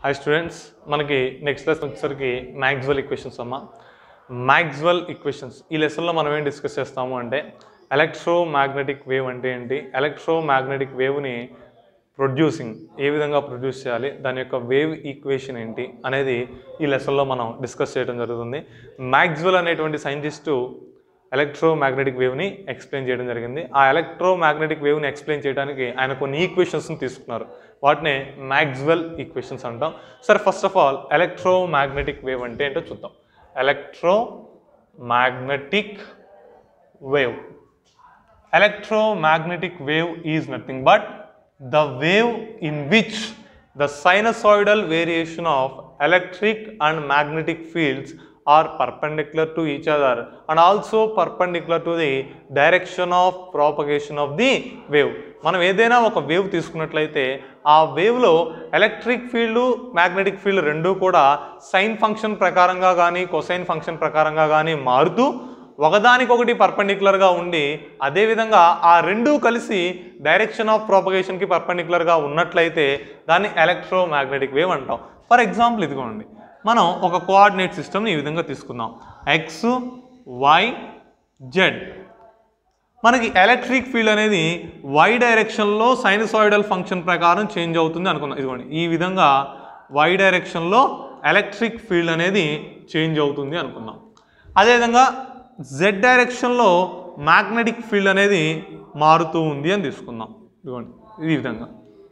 Hi students, మనకి next lesson వచ్చేసరికి Maxwell equations అమ్మ. మ్యాక్స్వెల్ ఈక్వేషన్స్ ఈ లెసన్లో మనం ఏం డిస్కస్ చేస్తాము అంటే ఎలక్ట్రోమాగ్నెటిక్ వేవ్ అంటే ఏంటి, ఎలక్ట్రోమాగ్నెటిక్ వేవ్ని ప్రొడ్యూసింగ్ ఏ విధంగా ప్రొడ్యూస్ చేయాలి, దాని యొక్క వేవ్ ఈక్వేషన్ ఏంటి అనేది ఈ లెసన్లో మనం డిస్కస్ చేయడం జరుగుతుంది. మ్యాక్స్వెల్ అనేటువంటి సైంటిస్టు ఎలక్ట్రోమాగ్నెటిక్ వేవ్ని ఎక్స్ప్లెయిన్ చేయడం జరిగింది. ఆ ఎలక్ట్రోమాగ్నెటిక్ వేవ్ని ఎక్స్ప్లెయిన్ చేయడానికి ఆయన కొన్ని ఈక్వేషన్స్ని తీసుకున్నారు. వాటినే మ్యాక్స్వెల్ ఈక్వేషన్స్ అంటాం. సరే, first of all electromagnetic wave అంటే ఏంటో చూద్దాం. Electromagnetic wave. Electromagnetic wave is nothing but the wave in which the sinusoidal variation of electric and magnetic fields are perpendicular to each other and also perpendicular to the direction of propagation of the wave. మనం ఏదైనా ఒక wave తీసుకున్నట్లయితే ఆ వేవ్లో electric field, magnetic field రెండూ కూడా sine function ప్రకారంగా కానీ కొసైన్ ఫంక్షన్ ప్రకారంగా కానీ మారుతూ ఒకదానికొకటి పర్పెండిక్యులర్గా ఉండి, అదేవిధంగా ఆ రెండూ కలిసి డైరెక్షన్ ఆఫ్ ప్రాపగేషన్కి పర్పెండిక్యులర్గా ఉన్నట్లయితే దాన్ని ఎలక్ట్రోమాగ్నెటిక్ వేవ్ అంటాం. ఫర్ ఎగ్జాంపుల్ ఇదిగోండి, మనం ఒక కోఆర్డినేట్ సిస్టమ్ని ఈ విధంగా తీసుకుందాం. X, y, z. మనకి ఎలక్ట్రిక్ ఫీల్డ్ అనేది వై డైరెక్షన్లో సైనసాయిడల్ ఫంక్షన్ ప్రకారం చేంజ్ అవుతుంది అనుకుందాం. ఇదిగోండి, ఈ విధంగా వై డైరెక్షన్లో ఎలక్ట్రిక్ ఫీల్డ్ అనేది చేంజ్ అవుతుంది అనుకుందాం. అదేవిధంగా జెడ్ డైరెక్షన్లో మ్యాగ్నెటిక్ ఫీల్డ్ అనేది మారుతూ ఉంది అని తీసుకుందాం. ఇదిగోండి, ఈ విధంగా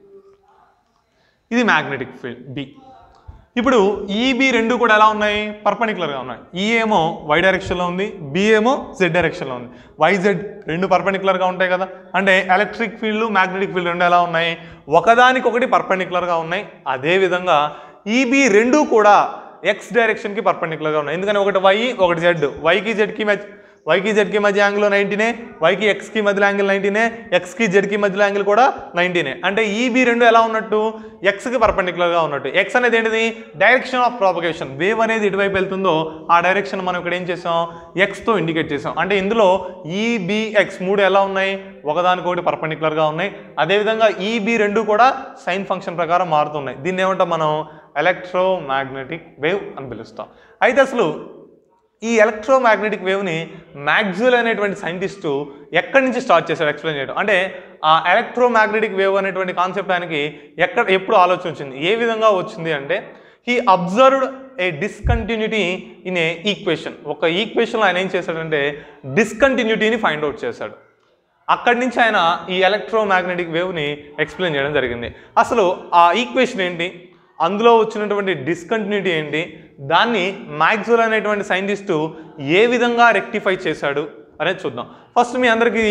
ఇది మ్యాగ్నెటిక్ ఫీల్డ్ బి. ఇప్పుడు ఈబి రెండు కూడా ఎలా ఉన్నాయి? పర్పెండిక్యులర్గా ఉన్నాయి. ఈ ఏమో వై డైరెక్షన్లో ఉంది, బి ఏమో జెడ్ డైరెక్షన్లో ఉంది. వైజెడ్ రెండు పర్పెండిక్యులర్గా ఉంటాయి కదా, అంటే ఎలక్ట్రిక్ ఫీల్డ్, మ్యాగ్నెటిక్ ఫీల్డ్ రెండు ఎలా ఉన్నాయి? ఒకదానికొకటి పర్పెండిక్యులర్గా ఉన్నాయి. అదేవిధంగా ఈబి రెండు కూడా ఎక్స్ డైరెక్షన్కి పర్పెండిక్యులర్గా ఉన్నాయి. ఎందుకని ఒకటి వై, ఒకటి జెడ్. వైకి జెడ్కి మధ్య యాంగిల్ 90నే, వైకి ఎక్స్కి మధ్యలో యాంగిల్ 90నే, ఎక్స్కి జెడ్కి మధ్యలో యాంగిల్ కూడా 90నే. అంటే ఈబి రెండు ఎలా ఉన్నట్టు? ఎక్స్కి పర్పెండిక్యులర్గా ఉన్నట్టు. ఎక్స్ అనేది ఏంటిది? Direction of propagation. వేవ్ అనేది ఎటువైపు వెళ్తుందో ఆ డైరెక్షన్ మనం ఇక్కడ ఏం చేసాం? ఎక్స్తో ఇండికేట్ చేసాం. అంటే ఇందులో ఈబి ఎక్స్ మూడు ఎలా ఉన్నాయి? ఒకదానికొకటి పర్పెండిక్యులర్గా ఉన్నాయి. అదేవిధంగా ఈబి రెండు కూడా సైన్ ఫంక్షన్ ప్రకారం మారుతున్నాయి. దీన్ని ఏమంటాం మనం? ఎలక్ట్రోమాగ్నెటిక్ వేవ్ అని పిలుస్తాం. అయితే అసలు ఈ ఎలక్ట్రోమాగ్నెటిక్ వేవ్ని మ్యాక్స్వెల్ అనేటువంటి సైంటిస్టు ఎక్కడి నుంచి స్టార్ట్ చేశాడు ఎక్స్ప్లెయిన్ చేయడం? అంటే ఆ ఎలక్ట్రోమాగ్నెటిక్ వేవ్ అనేటువంటి కాన్సెప్ట్ ఆయనకి ఎప్పుడు ఆలోచన వచ్చింది, ఏ విధంగా వచ్చింది అంటే, he observed a discontinuity in a equation. ఒక ఈక్వేషన్లో ఆయన ఏం చేశాడంటే డిస్కంటిన్యూటీని ఫైండ్ అవుట్ చేశాడు. అక్కడి నుంచి ఆయన ఈ ఎలక్ట్రోమాగ్నెటిక్ వేవ్ని ఎక్స్ప్లెయిన్ చేయడం జరిగింది. అసలు ఆ ఈక్వేషన్ ఏంటి, అందులో వచ్చినటువంటి డిస్కంటిన్యూటీ ఏంటి, దాన్ని మ్యాక్స్వెల్ అనేటువంటి సైంటిస్టు ఏ విధంగా రెక్టిఫై చేశాడు అనేది చూద్దాం. ఫస్ట్ మీ అందరికీ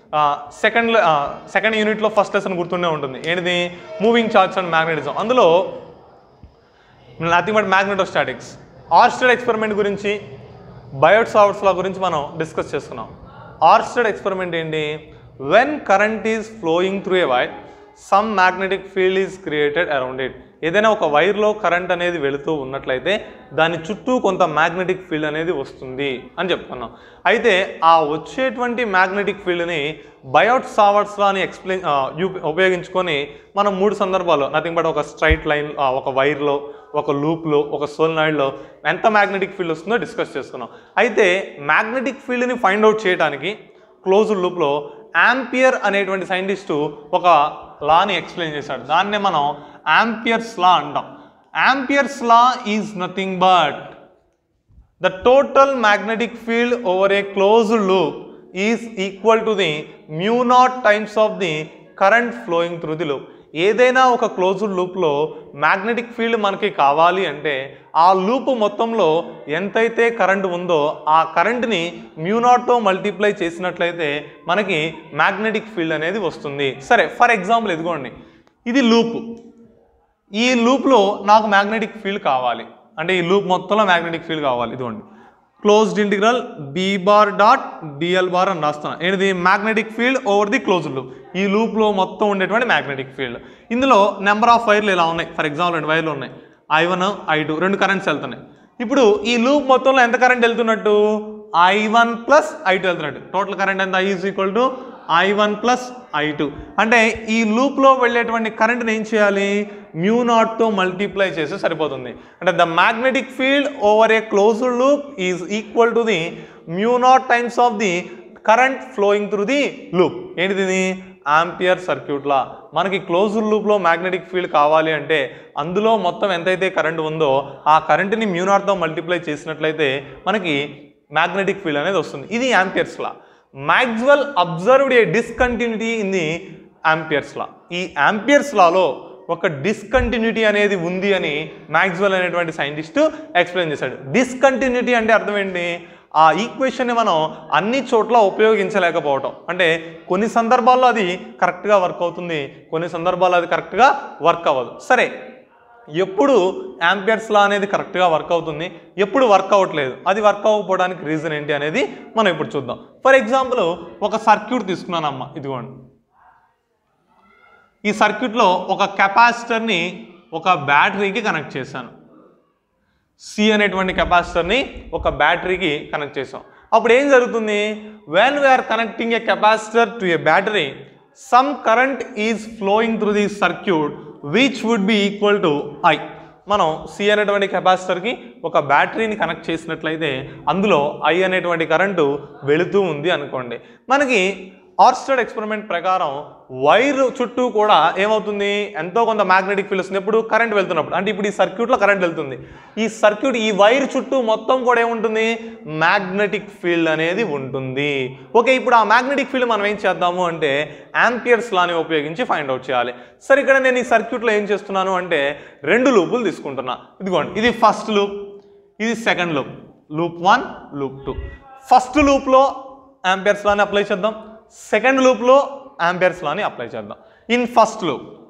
సెకండ్ యూనిట్లో ఫస్ట్ లెసన్ గుర్తుండే ఉంటుంది. ఏంటిది? Moving charge and magnetism. అందులో nothing but magnetostatics, Oersted experiment గురించి, బయోట్ సావర్ట్స్ లా గురించి మనం డిస్కస్ చేసుకున్నాం. ఆర్స్టెడ్ ఎక్స్పెరిమెంట్ ఏంటి? When current is flowing through a wire, some magnetic field is created around it. ఏదైనా ఒక వైర్లో కరెంట్ అనేది వెళుతూ ఉన్నట్లయితే దాని చుట్టూ కొంత మ్యాగ్నెటిక్ ఫీల్డ్ అనేది వస్తుంది అని చెప్పుకున్నాం. అయితే ఆ వచ్చేటువంటి మ్యాగ్నెటిక్ ఫీల్డ్ని బయోట్ సావర్ట్స్ లాని ఉపయోగించుకొని మనం మూడు సందర్భాల్లో నథింగ్ బట్ ఒక స్ట్రైట్ లైన్, ఒక వైర్లో, ఒక లూప్లో, ఒక సోలినాయిడ్లో ఎంత మ్యాగ్నెటిక్ ఫీల్డ్ వస్తుందో డిస్కస్ చేసుకున్నాం. అయితే మ్యాగ్నెటిక్ ఫీల్డ్ని ఫైండ్ అవుట్ చేయడానికి క్లోజ్డ్ లూప్లో ఆంపియర్ అనేటువంటి సైంటిస్టు ఒక లాని ఎక్స్ప్లెయిన్ చేశాడు. దాన్నే మనం ఆంపియర్స్ లా అంటాం. Ampere's law is nothing but the total magnetic field over a closed loop is equal to the μ0 times of the current flowing through the loop. ఏదైనా ఒక క్లోజ్డ్ లూప్లో మ్యాగ్నెటిక్ ఫీల్డ్ మనకి కావాలి అంటే ఆ లూప్ మొత్తంలో ఎంతైతే కరెంట్ ఉందో ఆ కరెంట్ని μ0తో మల్టిప్లై చేసినట్లయితే మనకి మ్యాగ్నెటిక్ ఫీల్డ్ అనేది వస్తుంది. సరే, ఫర్ ఎగ్జాంపుల్ ఇదిగోండి, ఇది లూప్. ఈ లూప్లో నాకు మ్యాగ్నెటిక్ ఫీల్డ్ కావాలి అంటే ఈ లూప్ మొత్తంలో మ్యాగ్నెటిక్ ఫీల్డ్ కావాలి. ఇదిగోండి, closed integral B bar dot dl bar అని రాస్తున్నాను. ఏంటిది? Magnetic field over the closed loop. ఈ లూప్లో మొత్తం ఉండేటువంటి మ్యాగ్నెటిక్ ఫీల్డ్. ఇందులో నెంబర్ ఆఫ్ వైర్లు ఇలా ఉన్నాయి. ఫర్ ఎగ్జాంపుల్ 2 వైర్లు ఉన్నాయి, I1, I2, రెండు కరెంట్స్ వెళ్తున్నాయి. ఇప్పుడు ఈ లూప్ మొత్తంలో ఎంత కరెంట్ వెళ్తున్నట్టు? I1 ప్లస్ I2 వెళ్తున్నట్టు. టోటల్ కరెంట్ ఎంత? I is equal to I1 plus I2. అంటే ఈ లూప్లో వెళ్ళేటువంటి కరెంట్ని ఏం చేయాలి, μ0తో మల్టిప్లై చేస్తే సరిపోతుంది. అంటే the magnetic field over a closed loop is equal to the μ0 times of the current flowing through the loop. ఏంటిది, ఆంపియర్ సర్క్యూట్లా. మనకి క్లోజ్డ్ లూప్లో మ్యాగ్నెటిక్ ఫీల్డ్ కావాలి అంటే అందులో మొత్తం ఎంతైతే కరెంట్ ఉందో ఆ కరెంట్ని μ0తో మల్టిప్లై చేసినట్లయితే మనకి మ్యాగ్నెటిక్ ఫీల్డ్ అనేది వస్తుంది. ఇది Ampere's law. Maxwell observed a discontinuity in the Ampere's law. ఈ ఆంపియర్స్ లాలో ఒక డిస్కంటిన్యూటీ అనేది ఉంది అని మ్యాక్స్వెల్ అనేటువంటి సైంటిస్ట్ ఎక్స్ప్లెయిన్ చేశాడు. డిస్కంటిన్యూటీ అంటే అర్థం ఏంటి, ఆ ఈక్వేషన్ని మనం అన్ని చోట్ల ఉపయోగించలేకపోవటం. అంటే కొన్ని సందర్భాల్లో అది కరెక్ట్గా వర్క్ అవుతుంది, కొన్ని సందర్భాల్లో అది కరెక్ట్గా వర్క్ అవ్వదు. సరే, ఎప్పుడు ఆంపియర్స్ లా అనేది కరెక్ట్గా వర్క్ అవుతుంది, ఎప్పుడు వర్క్ అవ్వట్లేదు, అది వర్క్ అవ్వకపోవడానికి రీజన్ ఏంటి అనేది మనం ఇప్పుడు చూద్దాం. ఫర్ ఎగ్జాంపుల్ ఒక సర్క్యూట్ తీసుకున్నానమ్మా, ఇదిగోండి. ఈ సర్క్యూట్లో ఒక కెపాసిటర్ని ఒక బ్యాటరీకి కనెక్ట్ చేశాను. సి అనేటువంటి కెపాసిటర్ని ఒక బ్యాటరీకి కనెక్ట్ చేసాం. అప్పుడు ఏం జరుగుతుంది, when we are connecting a capacitor to a battery, some current is flowing through the circuit which would be equal to I. మనం సి అనేటువంటి కెపాసిటర్కి ఒక బ్యాటరీని కనెక్ట్ చేసినట్లయితే అందులో ఐ అనేటువంటి కరెంటు వెళుతూ ఉంది అనుకోండి. మనకి ఆర్స్టెడ్ ఎక్స్పెరిమెంట్ ప్రకారం వైర్ చుట్టూ కూడా ఏమవుతుంది, ఎంతో కొంత మ్యాగ్నెటిక్ ఫీల్డ్ వస్తుంది. ఎప్పుడు కరెంట్ వెళ్తున్నప్పుడు. అంటే ఇప్పుడు ఈ సర్క్యూట్లో కరెంట్ వెళ్తుంది, ఈ సర్క్యూట్ ఈ వైర్ చుట్టూ మొత్తం కూడా ఏముంటుంది, మ్యాగ్నెటిక్ ఫీల్డ్ అనేది ఉంటుంది. ఓకే, ఇప్పుడు ఆ మ్యాగ్నెటిక్ ఫీల్డ్ మనం ఏం చేద్దాము అంటే ఆంపియర్స్ లాని ఉపయోగించి ఫైండ్ అవుట్ చేయాలి. సరే, ఇక్కడ నేను ఈ సర్క్యూట్లో ఏం చేస్తున్నాను అంటే 2 లూపులు తీసుకుంటున్నా. ఇదిగోండి, ఇది ఫస్ట్ లూప్, ఇది second loop, loop 1 loop 2. First లూప్లో ఆంపియర్స్ లాని అప్లై చేద్దాం, సెకండ్ లూప్లో ఆంపియర్స్ లాని అప్లై చేద్దాం. ఇన్ ఫస్ట్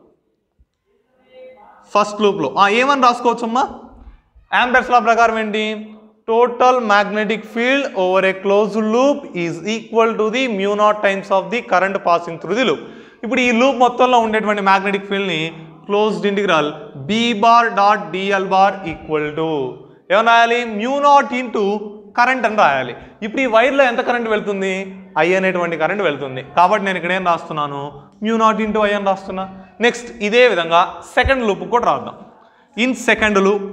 లూప్లో ఏమని రాసుకోవచ్చమ్మా, ఆంపియర్స్ లా ప్రకారం ఏంటి, total magnetic field over a closed loop is equal to the μ0 times of the current passing through the loop. ఇప్పుడు ఈ లూప్ మొత్తంలో ఉండేటువంటి మ్యాగ్నెటిక్ ఫీల్డ్ని closed integral b bar dot dl bar equal to ఏమని రాయాలి, μ0 into current అని రాయాలి. ఇప్పుడు ఈ వైర్లో ఎంత కరెంట్ వెళ్తుంది, ఐ అనేటువంటి కరెంట్ వెళ్తుంది. కాబట్టి నేను ఇక్కడ ఏం రాస్తున్నాను, μ0 ఇంటూ ఐ అని రాస్తున్నా. నెక్స్ట్ ఇదే విధంగా సెకండ్ లూప్ కూడా రాద్దాం. In second loop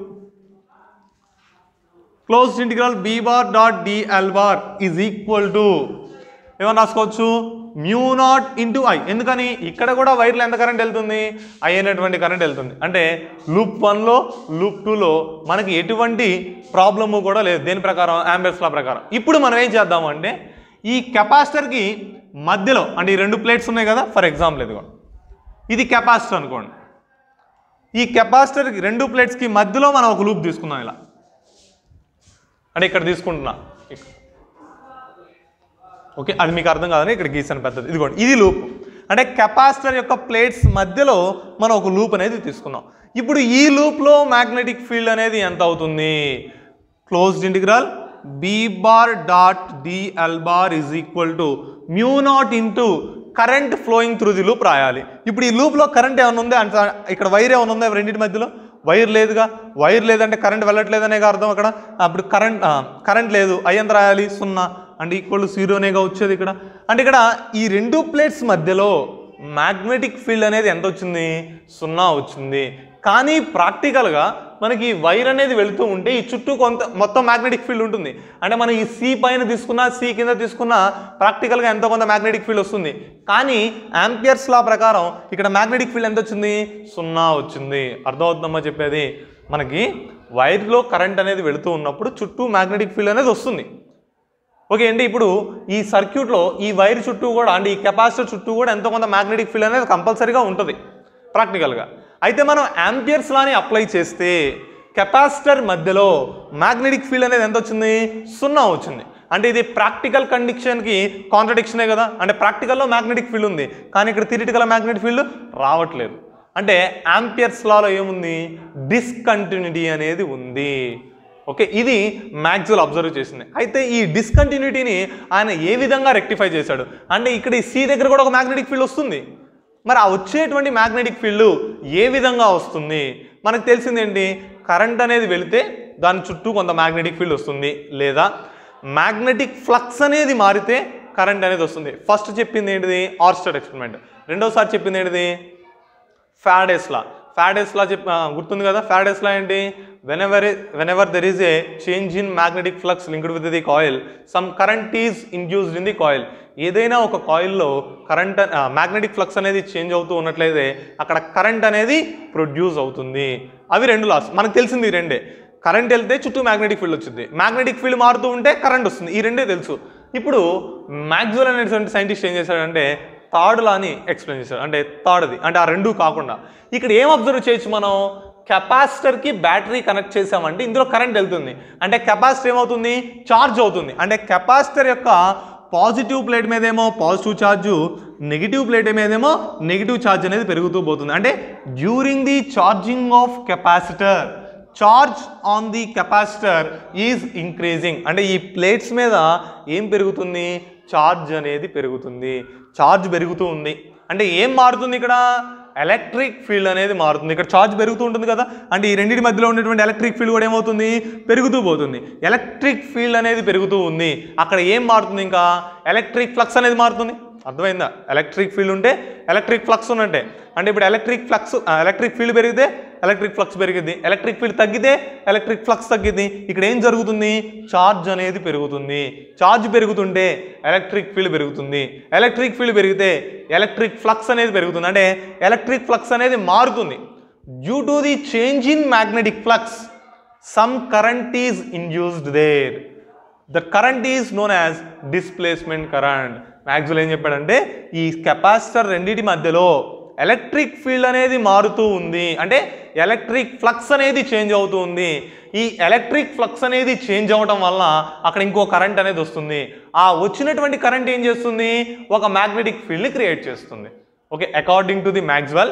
closed integral b bar dot dl bar is equal to ఏమని రాసుకోవచ్చు, μ0 ఇంటూ ఐ. ఎందుకని ఇక్కడ కూడా వైర్లో ఎంత కరెంట్ వెళ్తుంది, ఐ అనేటువంటి కరెంట్ వెళ్తుంది. అంటే లూప్ 1లో లూప్ 2లో మనకి ఎటువంటి ప్రాబ్లము కూడా లేదు, దేని ప్రకారం, ఆంపియర్స్ లా ప్రకారం. ఇప్పుడు మనం ఏం చేద్దాము అంటే ఈ కెపాసిటర్కి మధ్యలో, అంటే ఈ 2 ప్లేట్స్ ఉన్నాయి కదా, ఫర్ ఎగ్జాంపుల్ ఇదిగోండి, ఇది కెపాసిటర్ అనుకోండి. ఈ కెపాసిటర్కి 2 ప్లేట్స్కి మధ్యలో మనం ఒక లూప్ తీసుకున్నాం ఇలా. అంటే ఇక్కడ తీసుకుంటున్నా, ఓకే, అది మీకు అర్థం కాదని ఇక్కడ గీసాను పెద్దది. ఇదిగోండి, ఇది లూప్. అంటే కెపాసిటర్ యొక్క ప్లేట్స్ మధ్యలో మనం ఒక లూప్ అనేది తీసుకున్నాం. ఇప్పుడు ఈ లూప్లో మ్యాగ్నెటిక్ ఫీల్డ్ అనేది ఎంత అవుతుంది, closed integral b bar dot dl bar is equal to μ0 into current flowing through the loop రాయాలి. ఇప్పుడు ఈ లూప్లో కరెంట్ ఏమైనా ఉందా అంటే ఇక్కడ వైర్ ఏమైనా ఉందా, రెండింటి మధ్యలో వైర్ లేదుగా. వైర్ లేదంటే కరెంట్ వెళ్ళట్లేదనే అర్థం అక్కడ. అప్పుడు కరెంట్ లేదు, ఐ ఎంత రాయాలి, 0 అంటే ఈక్వల్ టు 0నేగా వచ్చేది ఇక్కడ. అంటే ఇక్కడ ఈ 2 ప్లేట్స్ మధ్యలో మ్యాగ్నెటిక్ ఫీల్డ్ అనేది ఎంత వచ్చింది, 0 వచ్చింది. కానీ ప్రాక్టికల్గా మనకి వైర్ అనేది వెళుతూ ఉంటే ఈ చుట్టూ మొత్తం మ్యాగ్నెటిక్ ఫీల్డ్ ఉంటుంది. అంటే మనం ఈ సి పైన తీసుకున్నా, సి కింద తీసుకున్నా ప్రాక్టికల్గా ఎంతో కొంత మ్యాగ్నెటిక్ ఫీల్డ్ వస్తుంది. కానీ ఆంపియర్స్ లా ప్రకారం ఇక్కడ మ్యాగ్నెటిక్ ఫీల్డ్ ఎంత వచ్చింది, 0 వచ్చింది. అర్థమవుతుందమ్మా చెప్పేది. మనకి వైర్లో కరెంట్ అనేది వెళుతూ ఉన్నప్పుడు చుట్టూ మ్యాగ్నెటిక్ ఫీల్డ్ అనేది వస్తుంది. ఓకే అండి, ఇప్పుడు ఈ సర్క్యూట్లో ఈ వైర్ చుట్టూ కూడా, అంటే ఈ కెపాసిటర్ చుట్టూ కూడా ఎంతో కొంత మ్యాగ్నెటిక్ ఫీల్డ్ అనేది కంపల్సరీగా ఉంటుంది ప్రాక్టికల్గా. అయితే మనం ఆంపియర్స్ లాని అప్లై చేస్తే కెపాసిటర్ మధ్యలో మ్యాగ్నెటిక్ ఫీల్డ్ అనేది ఎంత వచ్చింది, 0 వచ్చింది. అంటే ఇది ప్రాక్టికల్ కండిషన్కి కాంట్రడిక్షనే కదా. అంటే ప్రాక్టికల్లో మ్యాగ్నెటిక్ ఫీల్డ్ ఉంది, కానీ ఇక్కడ థియరిటికల్ మ్యాగ్నెటిక్ ఫీల్డ్ రావట్లేదు. అంటే ఆంపియర్స్ లాలో ఏముంది, డిస్కంటిన్యూటీ అనేది ఉంది. ఓకే, ఇది మ్యాక్స్వెల్ అబ్జర్వ్ చేసింది. అయితే ఈ డిస్కంటిన్యూటీని ఆయన ఏ విధంగా రెక్టిఫై చేశాడు అంటే ఇక్కడ ఈ సి దగ్గర కూడా ఒక మ్యాగ్నెటిక్ ఫీల్డ్ వస్తుంది. మరి ఆ వచ్చేటువంటి మ్యాగ్నెటిక్ ఫీల్డ్ ఏ విధంగా వస్తుంది, మనకు తెలిసింది ఏంటి, కరెంట్ అనేది వెళితే దాని చుట్టూ కొంత మ్యాగ్నెటిక్ ఫీల్డ్ వస్తుంది, లేదా మ్యాగ్నెటిక్ ఫ్లక్స్ అనేది మారితే కరెంట్ అనేది వస్తుంది. ఫస్ట్ చెప్పింది ఏంటిది ఆర్స్టెడ్ ఎక్స్పెరిమెంట్, రెండోసారి చెప్పింది ఏంటిది ఫారడేస్ లా. ఫారడేస్ లా గుర్తుంది కదా, ఫారడేస్ లా ఏంటి whenever there is a change in magnetic flux linked with the coil some current is induced in the coil. ఏదైనా ఒక కాయిల్లో కరెంట్ మ్యాగ్నెటిక్ ఫ్లక్స్ అనేది చేంజ్ అవుతూ ఉన్నట్లయితే అక్కడ కరెంట్ అనేది ప్రొడ్యూస్ అవుతుంది. అవి రెండు లాస్, మనకు తెలిసింది ఈ రెండే. కరెంట్ వెళ్తే చుట్టూ మ్యాగ్నెటిక్ ఫీల్డ్ వచ్చింది, మ్యాగ్నెటిక్ ఫీల్డ్ మారుతూ ఉంటే కరెంట్ వస్తుంది, ఈ రెండే తెలుసు. ఇప్పుడు మ్యాక్స్వెల్ అనేటువంటి సైంటిస్ట్ ఏం చేశాడంటే థర్డ్ లాని ఎక్స్ప్లెయిన్ చేశాడు, అంటే థర్డ్ది, అంటే ఆ రెండు కాకుండా. ఇక్కడ ఏం అబ్జర్వ్ చేయొచ్చు మనం, కెపాసిటర్కి బ్యాటరీ కనెక్ట్ చేసామంటే ఇందులో కరెంట్ వెళ్తుంది, అంటే కెపాసిటర్ ఏమవుతుంది ఛార్జ్ అవుతుంది. అంటే కెపాసిటర్ యొక్క పాజిటివ్ ప్లేట్ మీదేమో పాజిటివ్ ఛార్జు, నెగిటివ్ ప్లేట్ మీదేమో నెగిటివ్ ఛార్జ్ అనేది పెరుగుతూ పోతుంది. అంటే during the charging of capacitor charge on the capacitor is increasing. అంటే ఈ ప్లేట్స్ మీద ఏం పెరుగుతుంది, ఛార్జ్ అనేది పెరుగుతుంది. ఛార్జ్ పెరుగుతూ ఉంది అంటే ఏం మారుతుంది ఇక్కడ, ఎలక్ట్రిక్ ఫీల్డ్ అనేది మారుతుంది. ఇక్కడ ఛార్జ్ పెరుగుతూ ఉంటుంది కదా, అంటే ఈ రెండింటి మధ్యలో ఉన్నటువంటి ఎలక్ట్రిక్ ఫీల్డ్ కూడా ఏమవుతుంది పెరుగుతూ పోతుంది. ఎలక్ట్రిక్ ఫీల్డ్ అనేది పెరుగుతూ ఉంది, అక్కడ ఏం మారుతుంది ఇంకా ఎలక్ట్రిక్ ఫ్లక్స్ అనేది మారుతుంది. అర్థమైందా, ఎలక్ట్రిక్ ఫీల్డ్ ఉంటే ఎలక్ట్రిక్ ఫ్లక్స్ ఉన్నట్టే. అంటే ఇప్పుడు ఎలక్ట్రిక్ ఫీల్డ్ పెరిగితే ఎలక్ట్రిక్ ఫ్లక్స్ పెరిగింది, ఎలక్ట్రిక్ ఫీల్డ్ తగ్గితే ఎలక్ట్రిక్ ఫ్లక్స్ తగ్గింది. ఇక్కడ ఏం జరుగుతుంది, ఛార్జ్ అనేది పెరుగుతుంది. ఛార్జ్ పెరుగుతుంటే ఎలక్ట్రిక్ ఫీల్డ్ పెరుగుతుంది, ఎలక్ట్రిక్ ఫీల్డ్ పెరిగితే ఎలక్ట్రిక్ ఫ్లక్స్ అనేది పెరుగుతుంది. అంటే ఎలక్ట్రిక్ ఫ్లక్స్ అనేది మారుతుంది. Due to the change in magnetic flux some current is induced there. The current is known as displacement current. Maxwell ఏం చెప్పాడంటే ఈ కెపాసిటర్ రెండింటి మధ్యలో ఎలక్ట్రిక్ ఫీల్డ్ అనేది మారుతూ ఉంది, అంటే ఎలక్ట్రిక్ ఫ్లక్స్ అనేది చేంజ్ అవుతూ ఉంది. ఈ ఎలక్ట్రిక్ ఫ్లక్స్ అనేది చేంజ్ అవ్వడం వల్ల అక్కడ ఇంకో కరెంట్ అనేది వస్తుంది. ఆ వచ్చినటువంటి కరెంట్ ఏం చేస్తుంది, ఒక మ్యాగ్నెటిక్ ఫీల్డ్ని క్రియేట్ చేస్తుంది. Okay, according to the Maxwell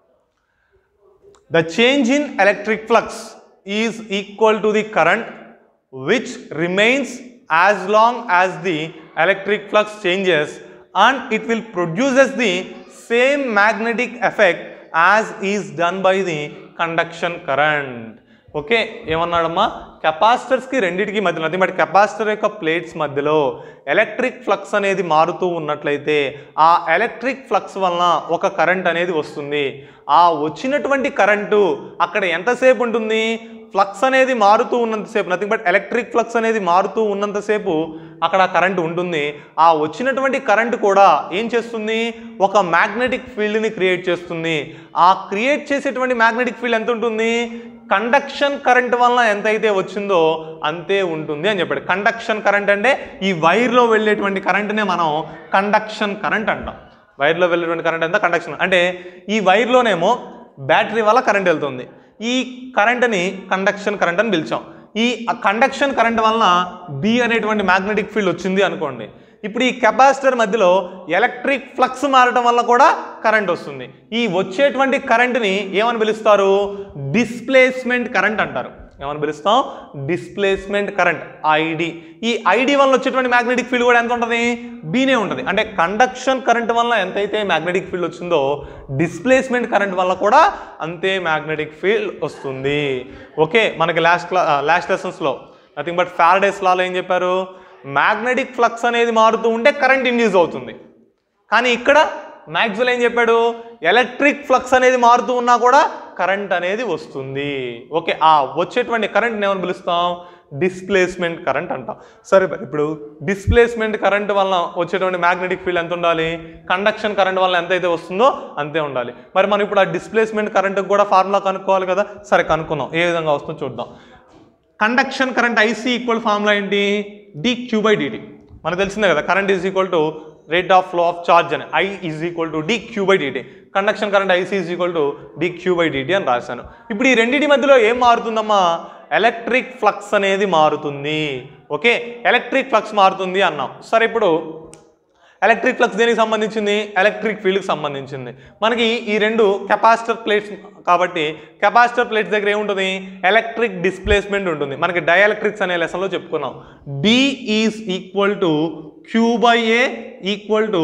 the change in electric flux is equal to the current which remains as long as the electric flux changes and it will produces the same magnetic effect as is done by the conduction current. Okay, ఏమన్నాడమ్మా, కెపాసిటర్స్కి రెండింటికి మధ్యలో అది but capacitor యొక్క plates మధ్యలో electric flux అనేది మారుతూ ఉన్నట్లయితే ఆ ఎలక్ట్రిక్ ఫ్లక్స్ వలన ఒక కరెంట్ అనేది వస్తుంది. ఆ వచ్చినటువంటి కరెంటు అక్కడ ఎంతసేపు ఉంటుంది, ఫ్లక్స్ అనేది మారుతూ ఉన్నంతసేపు, నథింగ్ బట్ ఎలక్ట్రిక్ ఫ్లక్స్ అనేది మారుతూ ఉన్నంతసేపు అక్కడ కరెంట్ ఉంటుంది. ఆ వచ్చినటువంటి కరెంట్ కూడా ఏం చేస్తుంది, ఒక మ్యాగ్నెటిక్ ఫీల్డ్ని క్రియేట్ చేస్తుంది. ఆ క్రియేట్ చేసేటువంటి మ్యాగ్నెటిక్ ఫీల్డ్ ఎంత ఉంటుంది, కండక్షన్ కరెంట్ వలన ఎంతైతే వచ్చిందో అంతే ఉంటుంది అని చెప్పాడు. కండక్షన్ కరెంట్ అంటే ఈ వైర్లో వెళ్ళేటువంటి కరెంట్నే మనం కండక్షన్ కరెంట్ అంటాం. వైర్లో వెళ్ళేటువంటి కరెంట్ ఎంత కండక్షన్, అంటే ఈ వైర్లోనేమో బ్యాటరీ వల్ల కరెంట్ వెళ్తుంది, ఈ కరెంట్ని కండక్షన్ కరెంట్ అని పిలిచాం. ఈ కండక్షన్ కరెంట్ వలన బి అనేటువంటి మ్యాగ్నెటిక్ ఫీల్డ్ వచ్చింది అనుకోండి. ఇప్పుడు ఈ కెపాసిటర్ మధ్యలో ఎలక్ట్రిక్ ఫ్లక్స్ మారడం వల్ల కూడా కరెంట్ వస్తుంది. ఈ వచ్చేటువంటి కరెంట్ని ఏమని పిలుస్తారు, డిస్ప్లేస్మెంట్ కరెంట్ అంటారు. ఏమని పిలుస్తాం, డిస్ప్లేస్మెంట్ కరెంట్, ఐడి. ఈ ఐడి వల్ల వచ్చేటువంటి మ్యాగ్నెటిక్ ఫీల్డ్ కూడా ఎంత ఉంటుంది, బీనే ఉంటుంది. అంటే కండక్షన్ కరెంట్ వల్ల ఎంతైతే మ్యాగ్నెటిక్ ఫీల్డ్ వచ్చిందో డిస్ప్లేస్మెంట్ కరెంట్ వల్ల కూడా అంతే మ్యాగ్నెటిక్ ఫీల్డ్ వస్తుంది. ఓకే, మనకి లాస్ట్ లెసన్స్లో నథింగ్ బట్ ఫారడేస్ లాలో ఏం చెప్పారు, మ్యాగ్నెటిక్ ఫ్లక్స్ అనేది మారుతూ ఉంటే కరెంట్ ఇండ్యూస్ అవుతుంది. కానీ ఇక్కడ మ్యాక్స్వెల్ ఏం చెప్పాడు, ఎలక్ట్రిక్ ఫ్లక్స్ అనేది మారుతూ ఉన్నా కూడా కరెంట్ అనేది వస్తుంది. ఓకే, ఆ వచ్చేటువంటి కరెంట్ని ఏమని పిలుస్తాం, డిస్ప్లేస్మెంట్ కరెంట్ అంటాం. సరే, ఇప్పుడు డిస్ప్లేస్మెంట్ కరెంట్ వల్ల వచ్చేటువంటి మ్యాగ్నెటిక్ ఫీల్డ్ ఎంత ఉండాలి, కండక్షన్ కరెంట్ వల్ల ఎంతైతే వస్తుందో అంతే ఉండాలి. మరి మనం ఇప్పుడు ఆ డిస్ప్లేస్మెంట్ కరెంట్కి కూడా ఫార్ములా కనుక్కోవాలి కదా. సరే, కనుక్కుందాం, ఏ విధంగా వస్తుందో చూద్దాం. Conduction current I C equal formula ఏంటి, dq/dt. మనకు తెలిసిందే కదా, current is equal to rate of flow of charge అని, I is equal to dq/dt. Conduction current IC is equal to dq/dt అని రాశాను. ఇప్పుడు ఈ రెండింటి మధ్యలో ఏం మారుతుందమ్మా, ఎలక్ట్రిక్ ఫ్లక్స్ అనేది మారుతుంది. ఓకే, ఎలక్ట్రిక్ ఫ్లక్స్ మారుతుంది అన్నాం. సరే, ఇప్పుడు ఎలక్ట్రిక్ ఫ్లక్స్ దేనికి సంబంధించింది, ఎలక్ట్రిక్ ఫీల్డ్కి సంబంధించింది. మనకి ఈ రెండు కెపాసిటర్ ప్లేట్స్ కాబట్టి కెపాసిటర్ ప్లేట్స్ దగ్గర ఏముంటుంది, ఎలక్ట్రిక్ డిస్ప్లేస్మెంట్ ఉంటుంది. మనకి డైఎలక్ట్రిక్స్ అనే లెసన్లో చెప్పుకున్నాం. D is equal to Q/A equal to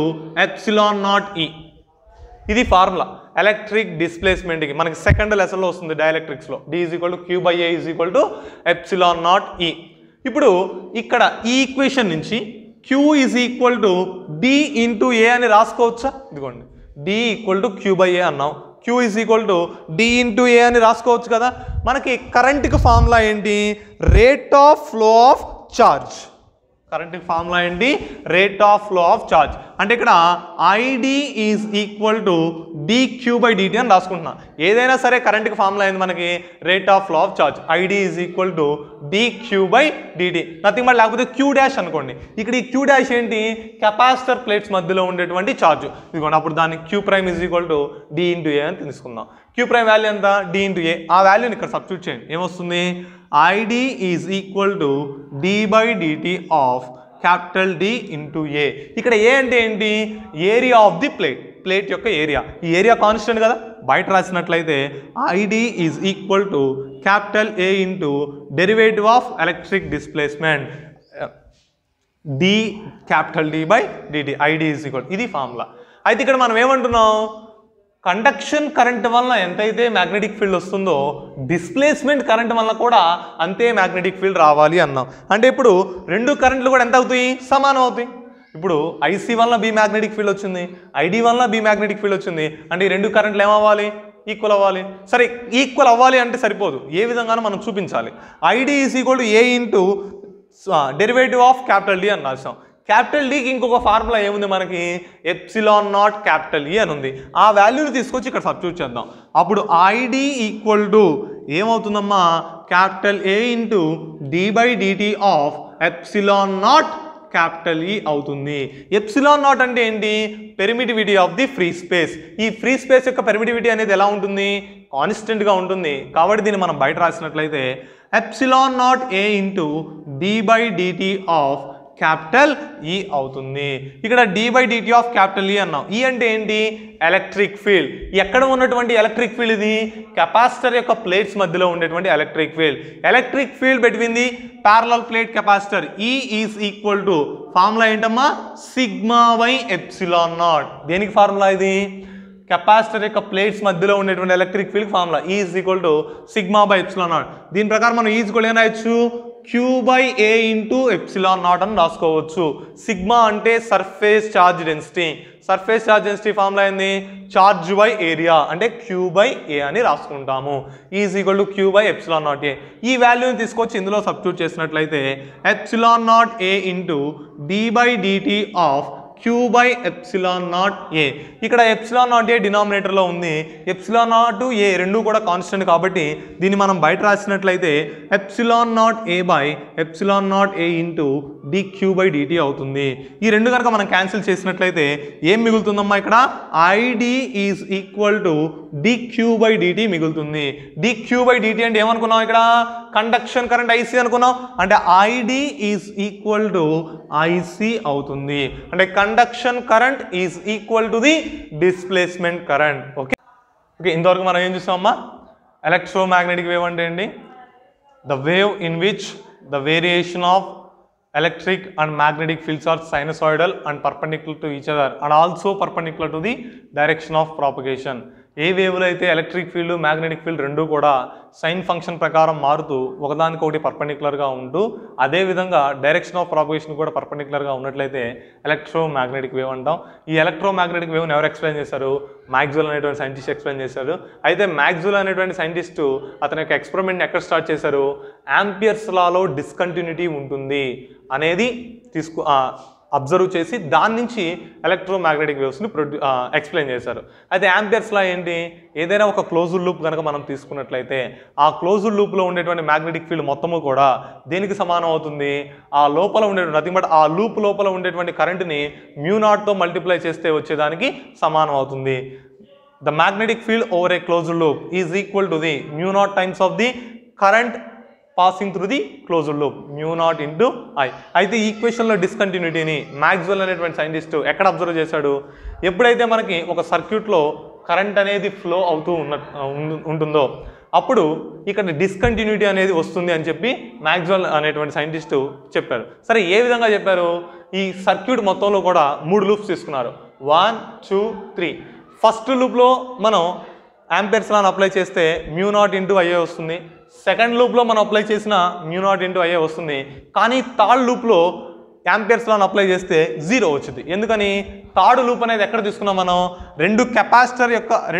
ε0E. ఇది ఫార్ములా ఎలక్ట్రిక్ డిస్ప్లేస్మెంట్కి, మనకి సెకండ్ లెసన్లో వస్తుంది డైఎలక్ట్రిక్స్లో. D is equal to Q/A is equal to ε0E. ఇప్పుడు ఇక్కడ ఈ ఈక్వేషన్ నుంచి Q is equal to D into A అని రాసుకోవచ్చా? ఇదిగోండి D equal to Q by A అన్నాం. Q is equal to D into A అని రాసుకోవచ్చు కదా. మనకి కరెంట్కి ఫార్ములా ఏంటి? Rate of flow of charge. కరెంట్కి formula ఏంటి? Rate of flow of charge. అంటే ఇక్కడ ID is equal to dQ by dt అని రాసుకుంటున్నా. ఏదైనా సరే కరెంట్కి ఫార్ములా ఏంది మనకి? Rate of flow of charge. I D is equal to dQ by dt. Nothing but లేకపోతే Q డాష్ అనుకోండి. ఇక్కడ ఈ Q డాష్ ఏంటి? కెపాసిటర్ ప్లేట్స్ మధ్యలో ఉండేటువంటి ఛార్జ్. ఇదిగోండి అప్పుడు దాన్ని Q prime is equal to D into A అని తీసుకుందాం. Q ప్రైమ్ వాల్యూ ఎంత? D into A. ఆ వాల్యూని ఇక్కడ సబ్స్టిట్యూట్ చేయండి. ఏమొస్తుంది? ID is equal to D by dt of capital D into A. ఇక్కడ ఏ అంటే ఏంటి? Area of the plate. Plate యొక్క ఏరియా. ఈ ఏరియా కాన్స్టెంట్ కదా. బయట రాసినట్లయితే I D is equal to capital A into derivative of electric displacement D capital D by dt. I D is equal. ఇది formula. అయితే ఇక్కడ మనం ఏమంటున్నాం? కండక్షన్ కరెంట్ వల్ల ఎంతైతే మ్యాగ్నెటిక్ ఫీల్డ్ వస్తుందో డిస్ప్లేస్మెంట్ కరెంట్ వల్ల కూడా అంతే మ్యాగ్నెటిక్ ఫీల్డ్ రావాలి అన్నాం. అంటే ఇప్పుడు రెండు కరెంట్లు కూడా ఎంత అవుతాయి? సమానం అవుతాయి. ఇప్పుడు ఐసీ వల్ల బి మ్యాగ్నెటిక్ ఫీల్డ్ వచ్చింది, ఐడి వల్ల బి మ్యాగ్నెటిక్ ఫీల్డ్ వచ్చింది. అంటే ఈ రెండు కరెంట్లు ఏమవ్వాలి? ఈక్వల్ అవ్వాలి. సరే ఈక్వల్ అవ్వాలి అంటే సరిపోదు, ఏ విధంగానో మనం చూపించాలి. I D is equal to A into derivative of capital D అని రాసాం. క్యాపిటల్ Dకి ఇంకొక ఫార్ములా ఏముంది మనకి? ఎప్సిలాన్ నాట్ క్యాపిటల్ E అని ఉంది. ఆ వాల్యూని తీసుకొచ్చి ఇక్కడ సబ్స్టిట్యూట్ చేద్దాం. అప్పుడు ఐడి ఈక్వల్ టు ఏమవుతుందమ్మా? Capital A into D by dt of epsilon naught capital E అవుతుంది. ఎప్సిలాన్ నాట్ అంటే ఏంటి? Permittivity of the free space. ఈ ఫ్రీ స్పేస్ యొక్క పెర్మిటివిటీ అనేది ఎలా ఉంటుంది? కాన్స్టెంట్గా ఉంటుంది. కాబట్టి దీన్ని మనం బయట రాసినట్లయితే epsilon naught A into D by dt of capital E అవుతుంది. ఇక్కడ D by dt of capital E అన్నాం. E అంటే ఏంటి? Electric field. ఎక్కడ ఉన్నటువంటి ఎలక్ట్రిక్ ఫీల్డ్ ఇది? కెపాసిటర్ యొక్క ప్లేట్స్ మధ్యలో ఉండేటువంటి electric field. Electric field between the parallel plate capacitor. E is equal to formula ఏంటమ్మా? Sigma by epsilon naught. దేనికి ఫార్ములా ఇది? కెపాసిటర్ యొక్క ప్లేట్స్ మధ్యలో ఉండేటువంటి electric field formula. E is equal to sigma by epsilon naught. దీని ప్రకారం మనం is కూడా ఏం రాయొచ్చు? Q by A into epsilon naught అని రాసుకోవచ్చు. సిగ్మా అంటే surface charge density. Surface charge density formula ఏంది? ఛార్జ్ బై ఏరియా అంటే Q బై ఏ అని రాసుకుంటాము. Is equal to Q by epsilon naught A. ఈ వాల్యూని తీసుకొచ్చి ఇందులో సబ్స్టిట్యూట్ చేసినట్లయితే epsilon naught A into D by dt of Q by epsilon naught A. ఇక్కడ ఎప్సిలాన్ నాట్ ఏ డినామినేటర్లో ఉంది. ఎప్సిలాన్ నాట్ ఏ రెండు కూడా కాన్స్టెంట్ కాబట్టి దీన్ని మనం బయట రాసినట్లయితే epsilon naught A by epsilon naught A into dQ by dt అవుతుంది. ఈ రెండు కనుక మనం క్యాన్సిల్ చేసినట్లయితే ఏం మిగులుతుందమ్మా? ఇక్కడ ID is equal to dQ by dt మిగులుతుంది. dQ బై dt అంటే ఏమనుకున్నాం? ఇక్కడ కండక్షన్ కరెంట్ IC అనుకున్నాం. అంటే ID is equal to IC అవుతుంది. అంటే conduction current is equal to the displacement current. Okay okay ఇంతవరకు మనం ఏం చూసామమ్మా? ఎలక్ట్రోమాగ్నెటిక్ వేవ్ అంటే ఏంటి? The wave in which the variation of electric and magnetic fields are sinusoidal and perpendicular to each other and also perpendicular to the direction of propagation. ఏ వేవ్లో అయితే electric field magnetic field రెండు కూడా sine function ప్రకారం మారుతూ ఒకదానికొకటి పర్పెండిక్యులర్గా ఉంటూ అదేవిధంగా డైరెక్షన్ ఆఫ్ ప్రాపగేషన్ కూడా పర్పెండిక్యులర్గా ఉన్నట్లయితే ఎలక్ట్రోమాగ్నెటిక్ వేవ్ అంటాం. ఈ ఎలక్ట్రోమాగ్నెటిక్ వేవ్ని ఎవరు ఎక్స్ప్లెయిన్ చేశారు? మ్యాక్స్వెల్ అనేటువంటి సైంటిస్ట్ ఎక్స్ప్లెయిన్ చేశారు. అయితే మ్యాక్స్వెల్ అనేటువంటి సైంటిస్టు అతని యొక్క ఎక్స్పెరిమెంట్ని ఎక్కడ స్టార్ట్ చేశారు? యాంపియర్స్ లాలో డిస్కంటిన్యూటీ ఉంటుంది అనేది అబ్జర్వ్ చేసి దాని నుంచి ఎలక్ట్రోమాగ్నెటిక్ వేవ్స్ని ఎక్స్ప్లెయిన్ చేశారు. అయితే యాంపియర్స్ లా ఏంటి? ఏదైనా ఒక క్లోజ్డ్ లూప్ కనుక మనం తీసుకున్నట్లయితే ఆ క్లోజ్డ్ లూప్లో ఉండేటువంటి మ్యాగ్నెటిక్ ఫీల్డ్ మొత్తము కూడా దేనికి సమానం అవుతుంది? ఆ లోపల ఉండేటువంటి నథింగ్ బట్ ఆ లూప్ లోపల ఉండేటువంటి కరెంట్ని μ0తో మల్టిప్లై చేస్తే వచ్చేదానికి సమానం అవుతుంది. The magnetic field over a closed loop is equal to the μ0 times of the current passing through the closed loop μ0 into I. అయితే ఈ ఈక్వేషన్లో డిస్కంటిన్యూటీని మ్యాక్స్వెల్ అనేటువంటి సైంటిస్ట్ ఎక్కడ అబ్జర్వ్ చేశాడు? ఎప్పుడైతే మనకి ఒక సర్క్యూట్లో కరెంట్ అనేది ఫ్లో అవుతూ ఉంటుందో అప్పుడు ఇక్కడ డిస్కంటిన్యూటీ అనేది వస్తుంది అని చెప్పి మ్యాక్స్వెల్ అనేటువంటి సైంటిస్టు చెప్పారు. సరే ఏ విధంగా చెప్పారు? ఈ సర్క్యూట్ మొత్తంలో కూడా 3 లూప్స్ తీసుకున్నారు. 1 2 3. ఫస్ట్ లూప్లో మనం యాంపియర్స్ లాని అప్లై చేస్తే μ0 ఇంటూ IA వస్తుంది. సెకండ్ లూప్లో మనం అప్లై చేసిన μ0 ఇంటూ IA వస్తుంది. కానీ థర్డ్ లూప్లో యాంపియర్స్ లాని అప్లై చేస్తే 0 వచ్చింది. ఎందుకని? థర్డ్ లూప్ అనేది ఎక్కడ తీసుకున్నాం మనం? కెపాసిటర్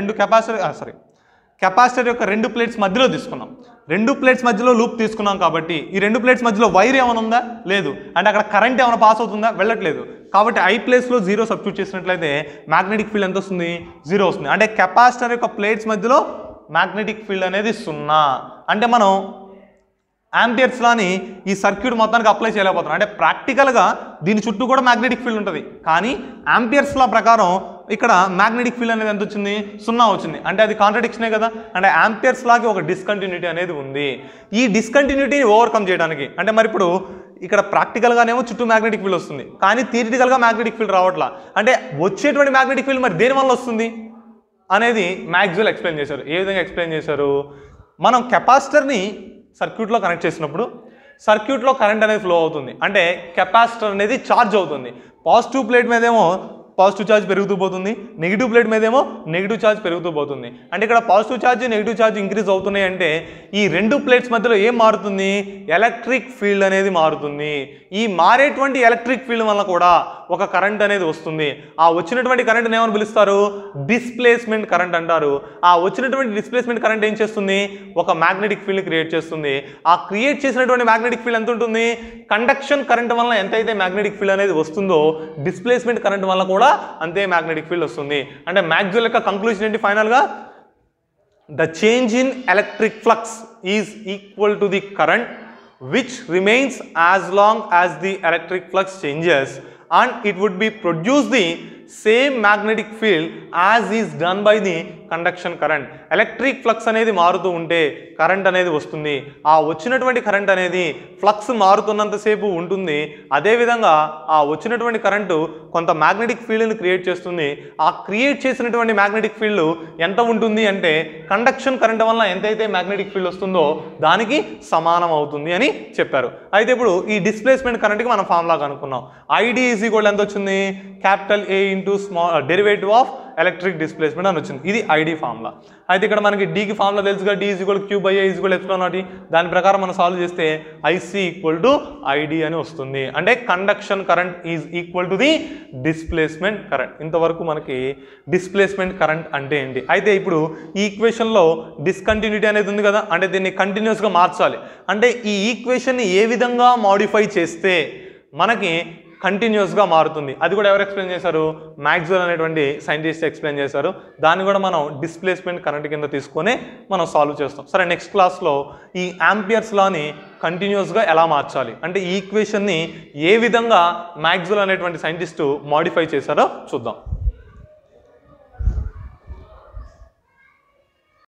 యొక్క 2 ప్లేట్స్ మధ్యలో తీసుకున్నాం. 2 ప్లేట్స్ మధ్యలో లూప్ తీసుకున్నాం కాబట్టి ఈ 2 ప్లేట్స్ మధ్యలో వైర్ ఏమైనా ఉందా? లేదు. అంటే అక్కడ కరెంట్ ఏమైనా పాస్ అవుతుందా? వెళ్ళట్లేదు. కాబట్టి I ప్లేస్లో 0 సబ్స్టిట్యూట్ చేసినట్లయితే మ్యాగ్నెటిక్ ఫీల్డ్ ఎంత వస్తుంది? 0 వస్తుంది. అంటే కెపాసిటర్ యొక్క ప్లేట్స్ మధ్యలో మ్యాగ్నెటిక్ ఫీల్డ్ అనేది 0. అంటే మనం యాంపియర్స్ లాని ఈ సర్క్యూట్ మొత్తానికి అప్లై చేయలేకపోతున్నాం. అంటే ప్రాక్టికల్గా దీని చుట్టూ కూడా మ్యాగ్నెటిక్ ఫీల్డ్ ఉంటుంది, కానీ యాంపియర్స్ లా ప్రకారం ఇక్కడ మ్యాగ్నెటిక్ ఫీల్డ్ అనేది ఎంత వచ్చింది? 0 వచ్చింది. అంటే అది కాంట్రడిక్షనే కదా. అంటే యాంపియర్స్ లాకి ఒక డిస్కంటిన్యూటీ అనేది ఉంది. ఈ డిస్కంటిన్యూటీని ఓవర్కమ్ చేయడానికి అంటే మరి ఇప్పుడు ఇక్కడ ప్రాక్టికల్గానేమో చుట్టూ మ్యాగ్నెటిక్ ఫీల్డ్ వస్తుంది, కానీ థియరిటికల్గా మ్యాగ్నెటిక్ ఫీల్డ్ రావట్లా. అంటే వచ్చేటువంటి మ్యాగ్నెటిక్ ఫీల్డ్ మరి దేని వల్ల వస్తుంది అనేది మ్యాక్స్వెల్ ఎక్స్ప్లెయిన్ చేశారు. ఏ విధంగా ఎక్స్ప్లెయిన్ చేశారు? మనం కెపాసిటర్ని సర్క్యూట్లో కనెక్ట్ చేసినప్పుడు సర్క్యూట్లో కరెంట్ అనేది ఫ్లో అవుతుంది. అంటే కెపాసిటర్ అనేది ఛార్జ్ అవుతుంది. పాజిటివ్ ప్లేట్ మీదేమో పాజిటివ్ ఛార్జ్ పెరుగుతూ పోతుంది, నెగిటివ్ ప్లేట్ మీదేమో నెగిటివ్ ఛార్జ్ పెరుగుతూ పోతుంది. అంటే ఇక్కడ positive charge negative charge increase అవుతున్నాయి. అంటే ఈ 2 ప్లేట్స్ మధ్యలో ఏం మారుతుంది? ఎలక్ట్రిక్ ఫీల్డ్ అనేది మారుతుంది. ఈ మారేటువంటి ఎలక్ట్రిక్ ఫీల్డ్ వల్ల కూడా ఒక కరెంట్ అనేది వస్తుంది. ఆ వచ్చినటువంటి కరెంట్ని ఏమని పిలుస్తారు? డిస్ప్లేస్మెంట్ కరెంట్ అంటారు. ఆ వచ్చినటువంటి డిస్ప్లేస్మెంట్ కరెంట్ ఏం చేస్తుంది? ఒక మ్యాగ్నెటిక్ ఫీల్డ్ క్రియేట్ చేస్తుంది. ఆ క్రియేట్ చేసినటువంటి మ్యాగ్నెటిక్ ఫీల్డ్ ఎంత ఉంటుంది? కండక్షన్ కరెంట్ వల్ల ఎంతైతే మ్యాగ్నెటిక్ ఫీల్డ్ అనేది వస్తుందో డిస్ప్లేస్మెంట్ కరెంట్ వల్ల కూడా అంతే మ్యాగ్నెటిక్ ఫీల్డ్ వస్తుంది. అంటే మ్యాక్స్వెల్ యొక్క కంక్లూజన్ ఏంటి ఫైనల్గా? The change in electric flux is equal to the current which remains as long as the electric flux changes, and it would be produce the same magnetic field as is done by the conduction current. Electric flux అనేది మారుతూ ఉంటే current అనేది వస్తుంది. ఆ వచ్చినటువంటి current అనేది flux మారుతున్నంతసేపు ఉంటుంది. అదేవిధంగా ఆ వచ్చినటువంటి కరెంటు కొంత మ్యాగ్నెటిక్ ఫీల్డ్ని క్రియేట్ చేస్తుంది. ఆ క్రియేట్ చేసినటువంటి మ్యాగ్నెటిక్ ఫీల్డ్ ఎంత ఉంటుంది అంటే కండక్షన్ కరెంట్ వల్ల ఎంతైతే మ్యాగ్నెటిక్ ఫీల్డ్ వస్తుందో దానికి సమానం అవుతుంది అని చెప్పారు. అయితే ఇప్పుడు ఈ డిస్ప్లేస్మెంట్ కరెంట్కి మనం ఫార్ములా కనుక్కున్నాం. ID ఈజ్ ఈక్వల్ ఎంత వచ్చింది? Capital A into small derivative of electric displacement అని వచ్చింది. ఇది ID ఫార్ములా. అయితే ఇక్కడ మనకి Dకి ఫార్ములా తెలుసుగా, D is equal Q by A is equal epsilon naught. దాని ప్రకారం మనం సాల్వ్ చేస్తే IC ఈక్వల్ టు ID అని వస్తుంది. అంటే conduction current is equal to the displacement current. ఇంతవరకు మనకి డిస్ప్లేస్మెంట్ కరెంట్ అంటే ఏంటి? అయితే ఇప్పుడు ఈ ఈక్వేషన్లో డిస్కంటిన్యూటీ అనేది ఉంది కదా, అంటే దీన్ని కంటిన్యూస్గా మార్చాలి. అంటే ఈ ఈక్వేషన్ని ఏ విధంగా మాడిఫై చేస్తే మనకి కంటిన్యూస్గా మారుతుంది? అది కూడా ఎవరు ఎక్స్ప్లెయిన్ చేశారు? మ్యాక్స్వెల్ అనేటువంటి సైంటిస్ట్ ఎక్స్ప్లెయిన్ చేశారు. దాన్ని కూడా మనం డిస్ప్లేస్మెంట్ కరెంట్ కింద తీసుకొని మనం సాల్వ్ చేస్తాం. సరే, నెక్స్ట్ క్లాస్లో ఈ యాంపియర్స్ లాని కంటిన్యూస్గా ఎలా మార్చాలి, అంటే ఈ ఈక్వేషన్ని ఏ విధంగా మ్యాక్స్వెల్ అనేటువంటి సైంటిస్టు మాడిఫై చేశారో చూద్దాం.